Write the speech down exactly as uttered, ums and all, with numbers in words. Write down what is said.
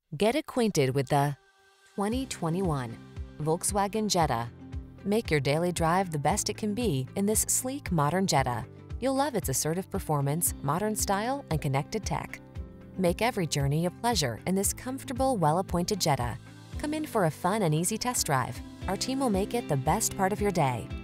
Get acquainted with the twenty twenty-one Volkswagen Jetta. Make your daily drive the best it can be in this sleek, modern Jetta. You'll love its assertive performance, modern style, and connected tech. Make every journey a pleasure in this comfortable, well-appointed Jetta. Come in for a fun and easy test drive. Our team will make it the best part of your day.